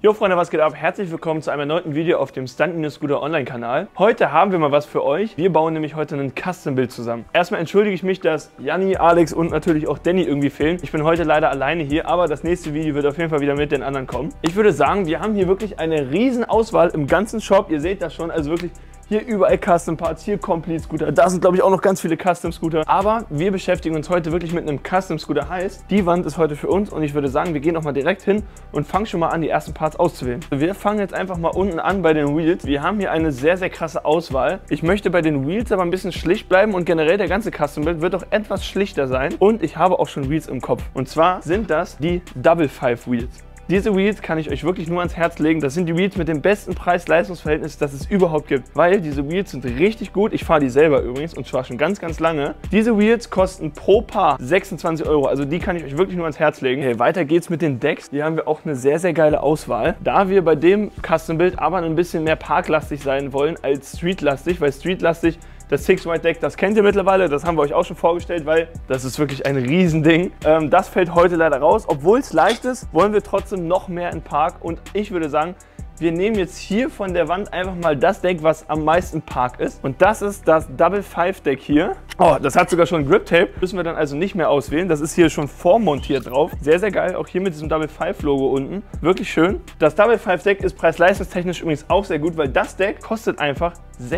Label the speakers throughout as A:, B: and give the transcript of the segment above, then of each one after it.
A: Jo Freunde, was geht ab? Herzlich willkommen zu einem erneuten Video auf dem Stunt-Scooter Online-Kanal. Heute haben wir mal was für euch. Wir bauen nämlich heute ein Custom-Bild zusammen. Erstmal entschuldige ich mich, dass Janni, Alex und natürlich auch Danny irgendwie fehlen. Ich bin heute leider alleine hier, aber das nächste Video wird auf jeden Fall wieder mit den anderen kommen. Ich würde sagen, wir haben hier wirklich eine riesen Auswahl im ganzen Shop. Ihr seht das schon, also wirklich hier überall Custom Parts, hier Complete Scooter. Da sind, glaube ich, auch noch ganz viele Custom Scooter. Aber wir beschäftigen uns heute wirklich mit einem Custom Scooter. Heißt, die Wand ist heute für uns und ich würde sagen, wir gehen auch mal direkt hin und fangen schon mal an, die ersten Parts auszuwählen. Wir fangen jetzt einfach mal unten an bei den Wheels. Wir haben hier eine sehr, sehr krasse Auswahl. Ich möchte bei den Wheels aber ein bisschen schlicht bleiben und generell der ganze Custom Build wird auch etwas schlichter sein. Und ich habe auch schon Wheels im Kopf. Und zwar sind das die Double Five Wheels. Diese Wheels kann ich euch wirklich nur ans Herz legen. Das sind die Wheels mit dem besten Preis-Leistungs-Verhältnis, das es überhaupt gibt. Weil diese Wheels sind richtig gut. Ich fahre die selber übrigens und zwar schon ganz, ganz lange. Diese Wheels kosten pro Paar 26 €. Also die kann ich euch wirklich nur ans Herz legen. Okay, weiter geht's mit den Decks. Hier haben wir auch eine sehr, sehr geile Auswahl. Da wir bei dem Custom-Bild aber ein bisschen mehr parklastig sein wollen als streetlastig, weil streetlastig das Six Wide Deck, das kennt ihr mittlerweile, das haben wir euch auch schon vorgestellt, weil das ist wirklich ein Riesending. Das fällt heute leider raus. Obwohl es leicht ist, wollen wir trotzdem noch mehr in Park und ich würde sagen, wir nehmen jetzt hier von der Wand einfach mal das Deck, was am meisten Park ist. Und das ist das Double Five Deck hier. Oh, das hat sogar schon Grip Tape. Müssen wir dann also nicht mehr auswählen. Das ist hier schon vormontiert drauf. Sehr, sehr geil. Auch hier mit diesem Double Five Logo unten. Wirklich schön. Das Double Five Deck ist preis-leistungstechnisch übrigens auch sehr gut, weil das Deck kostet einfach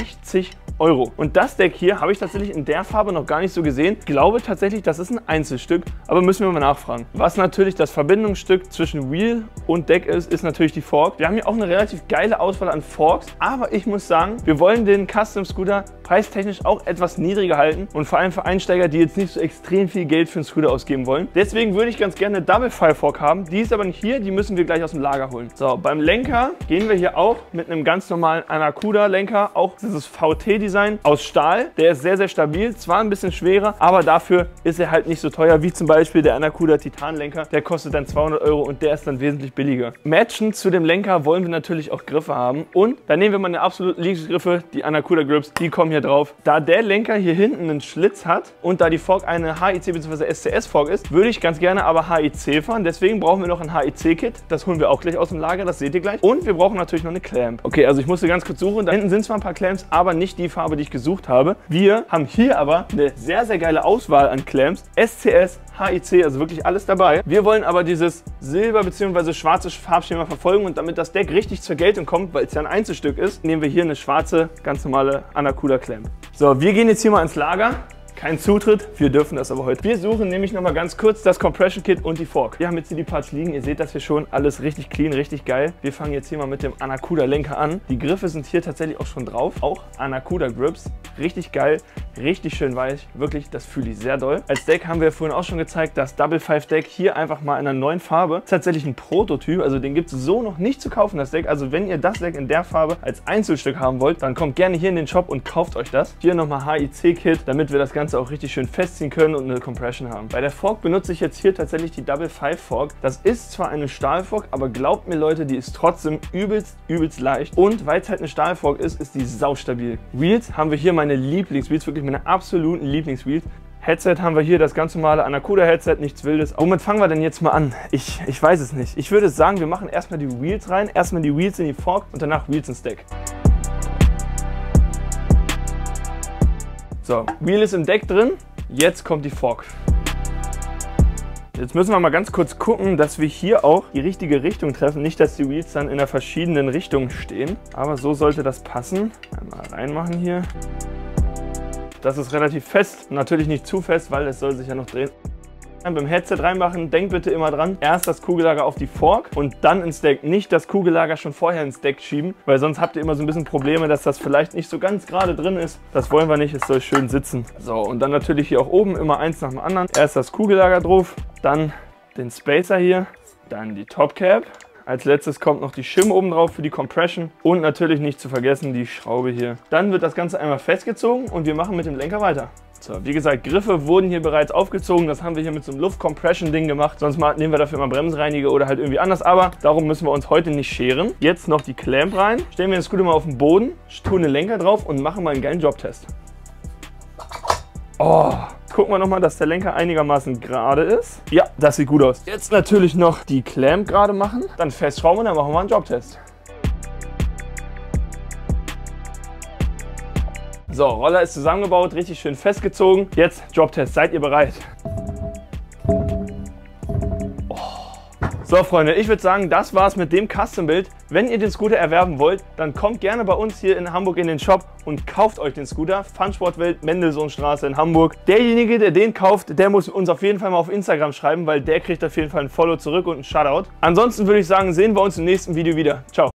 A: 60 €. Und das Deck hier habe ich tatsächlich in der Farbe noch gar nicht so gesehen. Ich glaube tatsächlich, das ist ein Einzelstück, aber müssen wir mal nachfragen. Was natürlich das Verbindungsstück zwischen Wheel und Deck ist, ist natürlich die Fork. Wir haben hier auch eine relativ geile Auswahl an Forks, aber ich muss sagen, wir wollen den Custom Scooter preistechnisch auch etwas niedriger halten und vor allem für Einsteiger, die jetzt nicht so extrem viel Geld für einen Scooter ausgeben wollen. Deswegen würde ich ganz gerne eine Double Five Fork haben. Die ist aber nicht hier, die müssen wir gleich aus dem Lager holen. So, beim Lenker gehen wir hier auch mit einem ganz normalen Anacuda Lenker, auch dieses VT-Design aus Stahl. Der ist sehr, sehr stabil, zwar ein bisschen schwerer, aber dafür ist er halt nicht so teuer wie zum Beispiel der Anacuda Titan Lenker. Der kostet dann 200 € und der ist dann wesentlich billiger. Matchend zu dem Lenker wollen wir natürlich auch Griffe haben und dann nehmen wir mal eine absolute Lieblingsgriffe, die Anacuda Grips, die kommen hier drauf. Da der Lenker hier hinten einen Schlitz hat und da die Fork eine HIC bzw. SCS Fork ist, würde ich ganz gerne aber HIC fahren. Deswegen brauchen wir noch ein HIC-Kit. Das holen wir auch gleich aus dem Lager, das seht ihr gleich. Und wir brauchen natürlich noch eine Clamp. Okay, also ich musste ganz kurz suchen. Da hinten sind zwar ein paar Clamps, aber nicht die Farbe, die ich gesucht habe. Wir haben hier aber eine sehr, sehr geile Auswahl an Clamps. SCS, HIC, also wirklich alles dabei. Wir wollen aber dieses Silber bzw. schwarze Farbschema verfolgen und damit das Deck richtig zur Geltung kommt, weil es ja ein Einzelstück ist, nehmen wir hier eine schwarze, ganz normale Anacuda Clamp. So, wir gehen jetzt hier mal ins Lager. Kein Zutritt, wir dürfen das aber heute. Wir suchen nämlich noch mal ganz kurz das Compression Kit und die Fork. Wir haben jetzt hier die Parts liegen, ihr seht das hier schon, alles richtig clean, richtig geil. Wir fangen jetzt hier mal mit dem Anacuda Lenker an. Die Griffe sind hier tatsächlich auch schon drauf, auch Anacuda Grips. Richtig geil, richtig schön weich, wirklich, das fühle ich sehr doll. Als Deck haben wir vorhin auch schon gezeigt, das Double Five Deck hier einfach mal in einer neuen Farbe. Das ist tatsächlich ein Prototyp, also den gibt es so noch nicht zu kaufen, das Deck. Also wenn ihr das Deck in der Farbe als Einzelstück haben wollt, dann kommt gerne hier in den Shop und kauft euch das. Hier nochmal HIC-Kit, damit wir das Ganze auch richtig schön festziehen können und eine Compression haben. Bei der Fork benutze ich jetzt hier tatsächlich die Double Five Fork. Das ist zwar eine Stahlfork, aber glaubt mir Leute, die ist trotzdem übelst leicht. Und weil es halt eine Stahlfork ist, ist die saustabil. Wheels haben wir hier meine Lieblingswheels, wirklich meine absoluten Lieblingswheels. Headset haben wir hier, das ganz normale Anacuda Headset, nichts Wildes. Womit fangen wir denn jetzt mal an? Ich weiß es nicht. Ich würde sagen, wir machen erstmal die Wheels rein, erstmal die Wheels in die Fork und danach Wheels ins Deck. So, Wheel ist im Deck drin, jetzt kommt die Fork. Jetzt müssen wir mal ganz kurz gucken, dass wir hier auch die richtige Richtung treffen. Nicht, dass die Wheels dann in der verschiedenen Richtung stehen, aber so sollte das passen. Einmal reinmachen hier. Das ist relativ fest, natürlich nicht zu fest, weil es soll sich ja noch drehen. Beim Headset reinmachen, denkt bitte immer dran, erst das Kugellager auf die Fork und dann ins Deck. Nicht das Kugellager schon vorher ins Deck schieben, weil sonst habt ihr immer so ein bisschen Probleme, dass das vielleicht nicht so ganz gerade drin ist. Das wollen wir nicht, es soll schön sitzen. So, und dann natürlich hier auch oben immer eins nach dem anderen. Erst das Kugellager drauf, dann den Spacer hier, dann die Topcap. Als letztes kommt noch die Shim oben drauf für die Compression und natürlich nicht zu vergessen die Schraube hier. Dann wird das Ganze einmal festgezogen und wir machen mit dem Lenker weiter. So, wie gesagt, Griffe wurden hier bereits aufgezogen. Das haben wir hier mit so einem Luft-Compression-Ding gemacht. Sonst nehmen wir dafür immer Bremsenreiniger oder halt irgendwie anders. Aber darum müssen wir uns heute nicht scheren. Jetzt noch die Clamp rein. Stellen wir den Scooter mal auf den Boden, tun den Lenker drauf und machen mal einen geilen Jobtest. Oh, gucken wir nochmal, dass der Lenker einigermaßen gerade ist. Ja, das sieht gut aus. Jetzt natürlich noch die Clamp gerade machen, dann festschrauben und dann machen wir einen Jobtest. So, Roller ist zusammengebaut, richtig schön festgezogen. Jetzt Jobtest, seid ihr bereit? So Freunde, ich würde sagen, das war's mit dem Custom-Build. Wenn ihr den Scooter erwerben wollt, dann kommt gerne bei uns hier in Hamburg in den Shop und kauft euch den Scooter. Funsportwelt, Mendelssohnstraße in Hamburg. Derjenige, der den kauft, der muss uns auf jeden Fall mal auf Instagram schreiben, weil der kriegt auf jeden Fall ein Follow zurück und ein Shoutout. Ansonsten würde ich sagen, sehen wir uns im nächsten Video wieder. Ciao.